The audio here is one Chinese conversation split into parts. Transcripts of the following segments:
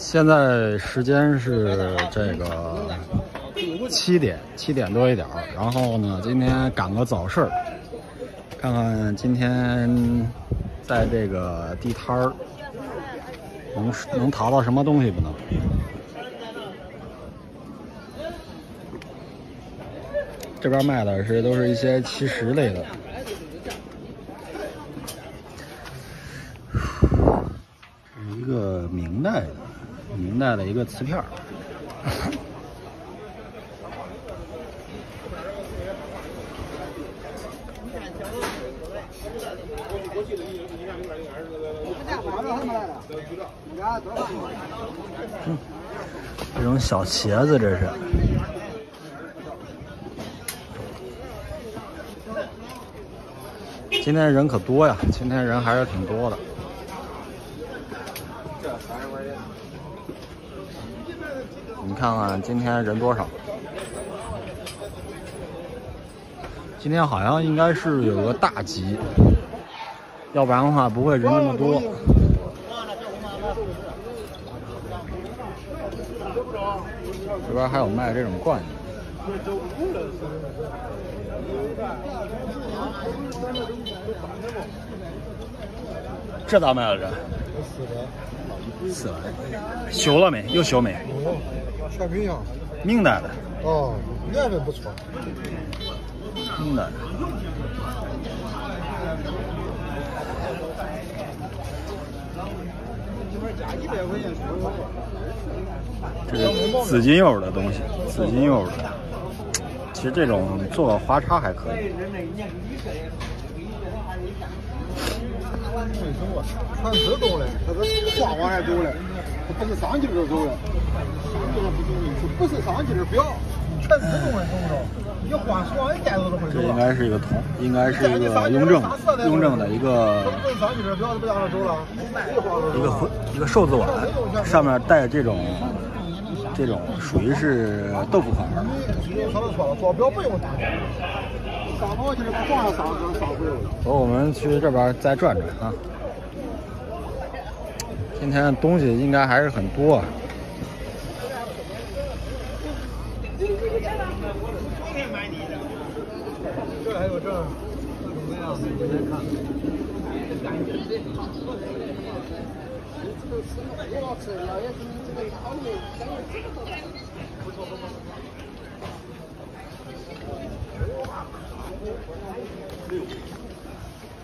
现在时间是这个7点多一点儿，然后呢，今天赶个早市儿，看看今天在这个地摊儿能淘到什么东西不能？这边卖的都是一些奇石类的。这是一个明代的一个瓷片儿。这种小茄子，这是。今天人可多呀，今天人还是挺多的。你看看今天人多少？今天好像应该是有个大集，要不然的话不会人这么多。这边还有卖这种罐子。这咋卖了这？400。修了没？又修没？ 全冰箱。 明代的。 哦，年份不错。 明代的。这是紫金釉的东西，紫金釉的。其实这种做个花叉还可以。 全自动的，它是画往下走的，它不是上劲儿走的。不是上劲儿表，全自动的，懂不懂？你换双一电子都会走。 这应该是一个雍正的一个寿字碗，上面带这种属于是豆腐款。 做表不用打，上毛就是放上上回了。 走，我们去这边再转转啊。今天东西应该还是很多啊。 这还有这怎么样？你看。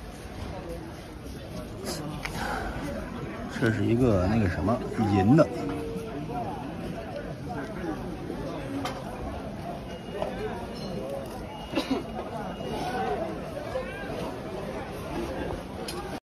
这是一个那个什么银的，